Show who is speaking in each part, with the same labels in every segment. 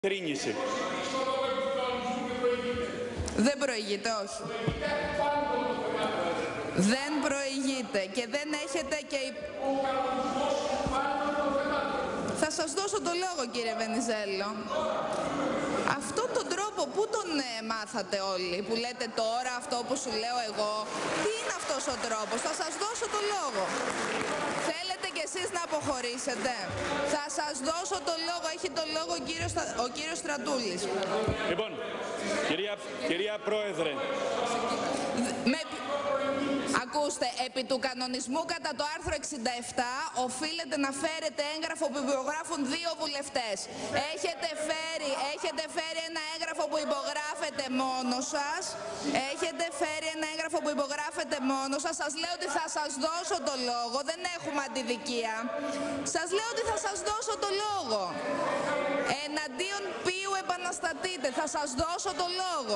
Speaker 1: Κρίνηση.
Speaker 2: Δεν προηγείται, όχι. Δεν προηγείται και δεν έχετε και... Θα σας δώσω το λόγο, κύριε Βενιζέλο. Αυτόν τον τρόπο πού τον μάθατε όλοι, που λέτε τώρα αυτό που σου λέω εγώ? Τι είναι αυτός ο τρόπος? Θα σας δώσω το λόγο. Θέλετε κι εσείς να αποχωρήσετε? Θα σας δώσω το λόγο. Έχει το λόγο ο κύριος Στρατούλης.
Speaker 1: Λοιπόν, κυρία Πρόεδρε.
Speaker 2: Ακούστε, επί του κανονισμού κατά το άρθρο 67 οφείλετε να φέρετε έγγραφο που υπογράφουν 2 βουλευτές. Έχετε φέρει ένα έγγραφο που υπογράφετε μόνος σας. Έχετε φέρει ένα έγγραφο που υπογράφετε μόνος σας. Σας λέω ότι θα σας δώσω το λόγο. Δεν έχουμε αντιδικία. Σας λέω ότι θα σας δώσω το λόγο. Εναντίον ποιου επαναστατείτε? Θα σας δώσω το λόγο.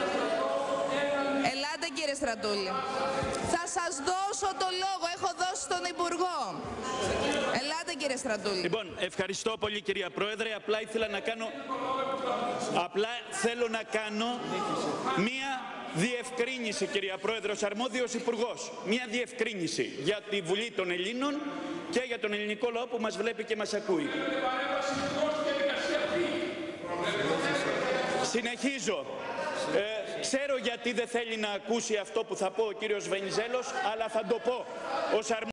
Speaker 2: Ελάτε, κύριε Στρατούλη. Θα σας δώσω το λόγο. Έχω δώσει στον Υπουργό. Ελάτε, κύριε Στρατούλη.
Speaker 1: Λοιπόν, ευχαριστώ πολύ, κυρία Πρόεδρε. Απλά θέλω να κάνω μία διευκρίνηση, κυρία Πρόεδρε, ως αρμόδιος Υπουργός. Μία διευκρίνηση για τη Βουλή των Ελλήνων και για τον ελληνικό λαό που μας βλέπει και μας ακούει. Συνεχίζω. Ξέρω γιατί δεν θέλει να ακούσει αυτό που θα πω ο κύριος Βενιζέλος, αλλά θα το πω ως